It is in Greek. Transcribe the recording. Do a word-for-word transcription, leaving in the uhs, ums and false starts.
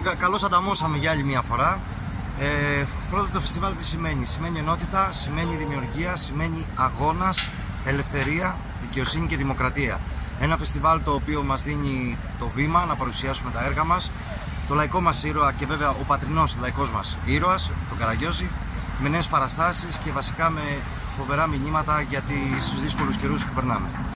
καλώς ανταμώσαμε για άλλη μια φορά. Ε, πρώτο το φεστιβάλ τι σημαίνει? Σημαίνει ενότητα, σημαίνει δημιουργία, σημαίνει αγώνας, ελευθερία, δικαιοσύνη και δημοκρατία. Ένα φεστιβάλ το οποίο μας δίνει το βήμα να παρουσιάσουμε τα έργα μας, το λαϊκό μας ήρωα και βέβαια ο πατρινός λαϊκός μας ήρωας, τον Καραγκιόζη, με νέες παραστάσεις και βασικά με φοβερά μηνύματα για τους δύσκολους καιρούς που περνάμε.